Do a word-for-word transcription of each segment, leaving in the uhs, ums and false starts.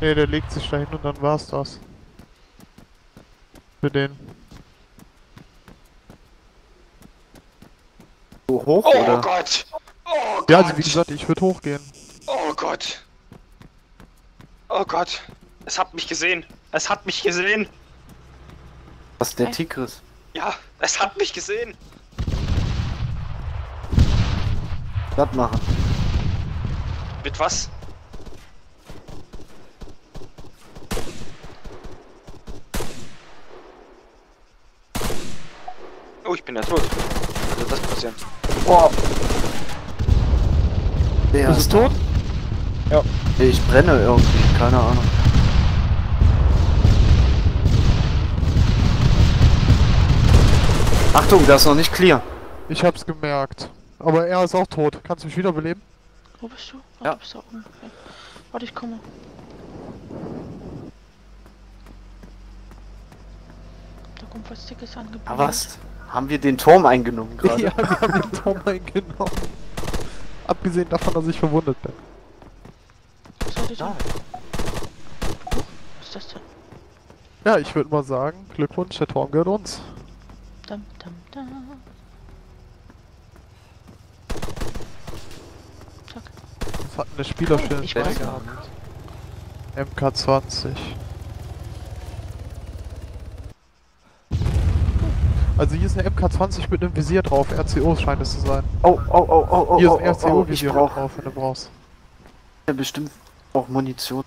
Ne, der legt sich da hin und dann war's das. Für den. So hoch, Oh oder? Gott! Oh Gott! Ja, also wie gesagt, ich würde hochgehen. Oh Gott! Oh Gott! Es hat mich gesehen! Es hat mich gesehen! Was ist der Tigris? Ja, es hat mich gesehen! Das machen. Mit was? Oh, ich bin ja tot. Was soll das passieren? Boah! Der Bist du tot? Ja. Ich brenne irgendwie, keine Ahnung. Achtung, das ist noch nicht clear. Ich hab's gemerkt. Aber er ist auch tot. Kannst du mich wiederbeleben? Wo bist du? Oh, Ja. du bist da oben. Okay. Warte, ich komme. Da kommt was Dickes angeboten. Ah, was? Haben wir den Turm eingenommen gerade? Ja, wir haben den Turm eingenommen. Abgesehen davon, dass ich verwundet bin. Was soll ich Ja. denn? Huch, was ist das denn? Ja, ich würde mal sagen, Glückwunsch, der Turm gehört uns. Dam, dam, dam. Zack. Das hat eine Spielerstelle Ich dabei weiß. gehabt. M K zwanzig. Also hier ist eine M K zwanzig mit einem Visier drauf. R C O scheint es zu sein. Oh, oh, oh, oh, oh, Hier oh, ist ein R C oh, oh, ich O-Visier brauche drauf, wenn du brauchst. ja bestimmt auch Munition.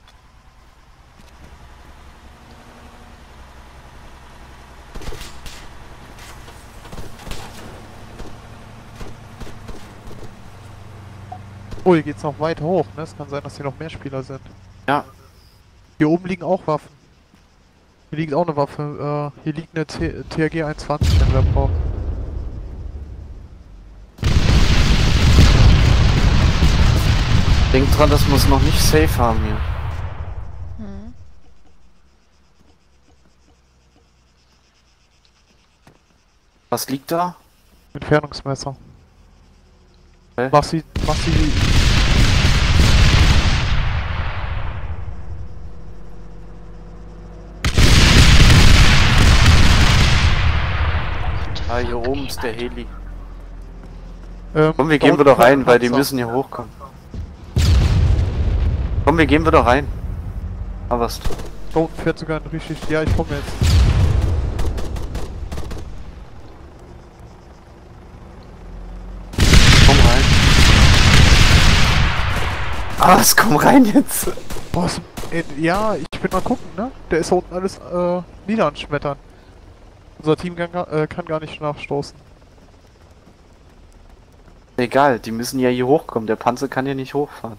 Oh, hier geht's noch weiter hoch, ne? Es kann sein, dass hier noch mehr Spieler sind. Ja. Hier oben liegen auch Waffen. Hier liegt auch eine Waffe. Äh, hier liegt eine T H G einundzwanzig, wenn wer braucht. Denk dran, das muss noch nicht safe haben hier. Hm. Was liegt da? Entfernungsmesser. Hä? Mach sie, mach sie. Ah, hier oben ist der Heli. Ähm, Komm, wir da gehen wir unten doch rein, kommt weil die Panzer. müssen hier hochkommen. Komm, wir gehen wir doch rein. Ah, was? Da unten fährt sogar ein richtig. Ja, ich komme jetzt. Komm rein. Ah, was? Komm rein jetzt. Boah, ist, äh, ja, ich bin mal gucken, ne? Der ist da unten alles äh, niederanschmettern. Unser Team kann, gar- äh, kann gar nicht nachstoßen. Egal, die müssen ja hier hochkommen. Der Panzer kann hier nicht hochfahren.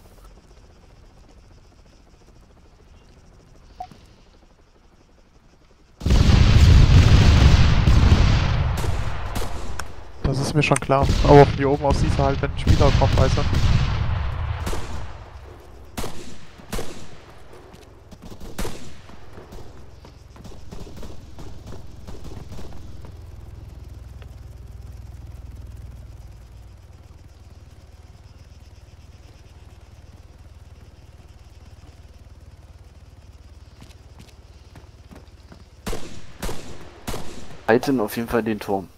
Das ist mir schon klar. Aber von hier oben aus siehst du halt, wenn ein Spieler kommt, weißt du. Halten auf jeden Fall den Turm.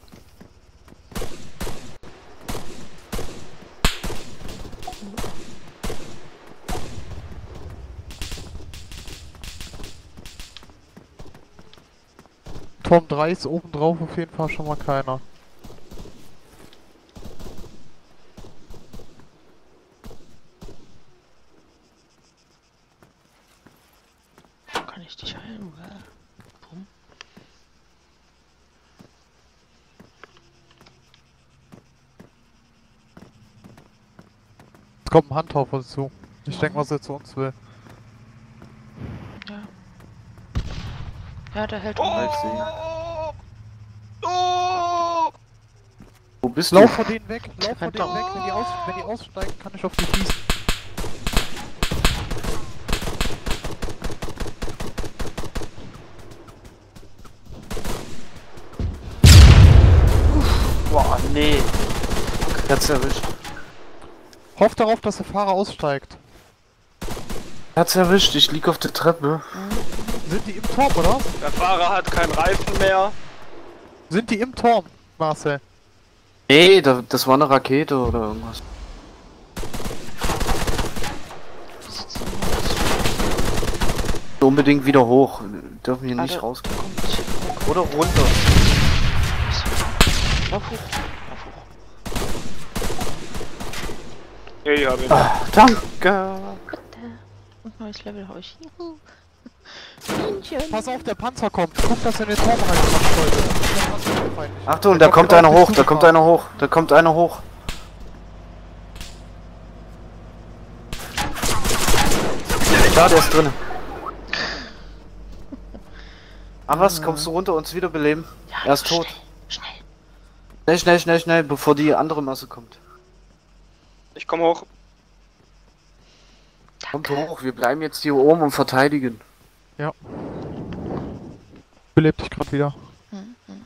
Turm drei ist oben drauf auf jeden Fall schon mal keiner. Kann ich dich heilen? Oder? Bumm. Jetzt kommt ein Handtauch auf uns zu. Ich denke, was er zu uns will. Ja. Ja, der hält Oh! um. Oh! Wo bist Lauf du? vor denen weg, lauf vor denen weg. Wenn die, aus, wenn die aussteigen, kann ich auf die schießen. Boah, nee. Jetzt erwischt. Hoff darauf, dass der Fahrer aussteigt. Hat's erwischt, ich lieg auf der Treppe. Sind die im Turm, oder? Der Fahrer hat keinen Reifen mehr. Sind die im Turm, Marcel? Nee, da, das war eine Rakete oder irgendwas. Die sitzen Unbedingt wieder hoch. Dürfen hier Ah, nicht da rauskommen. kommt. Oder runter. Lauf hoch. Lauf hoch. Ja, ich hab ihn. Ah, danke. Da. Und neues Level hau ich. Juhu. Bienchen. Pass auf, der Panzer kommt. Guck, dass er in den Turm reinkommt, Leute. Der Panzer ist feindlich. Achtung, Der da kommt genau einer auf hoch, dich da kommt zugefahren. einer hoch, da kommt einer hoch. Da, der ist drin. Ah was, kommst du runter, uns wiederbeleben? Ja, Er ist schnell, tot. Schnell. Schnell, schnell, schnell, schnell, bevor die andere Masse kommt. Ich komm hoch. Kommt hoch, wir bleiben jetzt hier oben und verteidigen. Ja. Belebt dich gerade wieder. Hm, hm.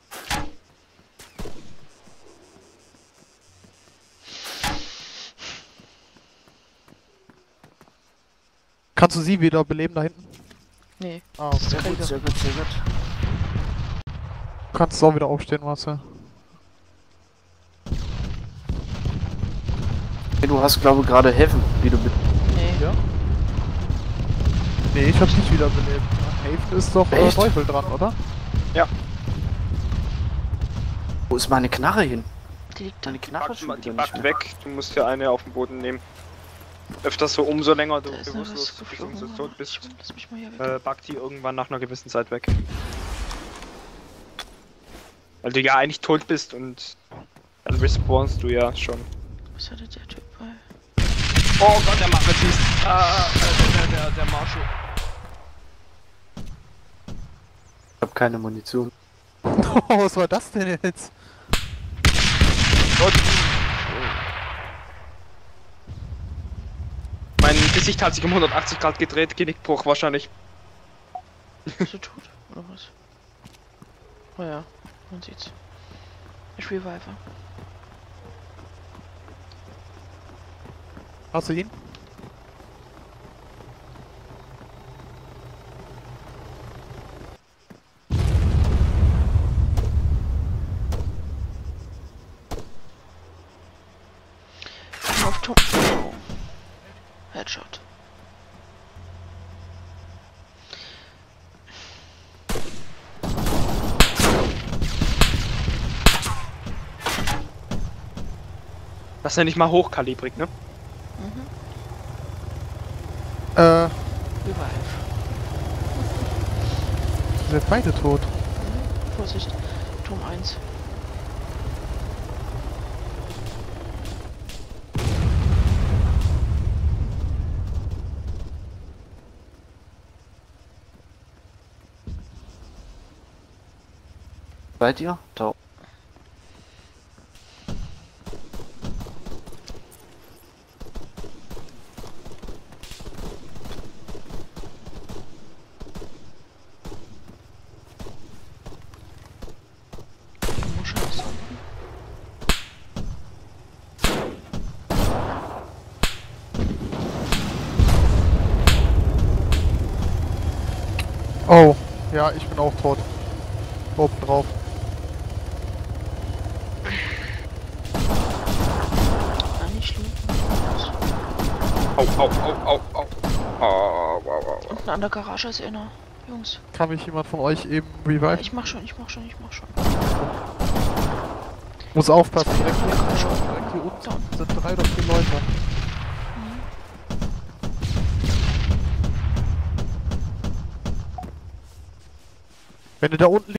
Kannst du sie wieder beleben da hinten? Nee. Ah, Das ist okay. Sehr gut, sehr gut, sehr gut. Du kannst auch wieder aufstehen, Marcel. Hey, du hast, glaube ich, gerade Heaven, wie du mit. Nee. Ja? Nee, ich hab dich wieder belebt. Haven ist doch äh, Echt? Teufel dran, oder? Wo ist meine Knarre hin? Die liegt da. Meine Knarre Pack schon mal die wieder nicht Back mehr. weg. Du musst dir eine auf den Boden nehmen. Öfters so, umso länger du Da ist noch was bewusstlos geflogen. bzw. tot bist, Ich- Lass mich mal hier weg. äh, back die irgendwann nach einer gewissen Zeit weg. Weil du ja eigentlich tot bist und dann respawnst du ja schon. Was hatte der Typ bei? Oh Gott, der macht jetzt Ah, äh, der, der, der Marshall. Ich hab keine Munition. Was war das denn jetzt? Gott. Mein Gesicht hat sich um hundertachtzig Grad gedreht, Genickbruch wahrscheinlich. Bist du tot? Oder was? Oh ja, man sieht's. Ich revive. Hast du ihn? Auf Turm. Oh. Headshot. Das ist ja nicht mal hochkalibrig, ne? Mhm. Äh, Revive. sind beide tot. Mhm. Vorsicht. Turm eins. Bei dir? Da. Muschel ist unten. Oh, ja, ich bin auch tot. Oben drauf. Ah, nicht schlimm. Au, au, au, au, au. Au, au, au, au. Unten an der Garage ist einer. Jungs. Kann mich jemand von euch eben revive? Ich mach schon, ich mach schon, ich mach schon. Muss aufpassen, Zwei direkt hier, Leute, komm schon. direkt hier unten sind drei oder vier Leute. Wenn du da unten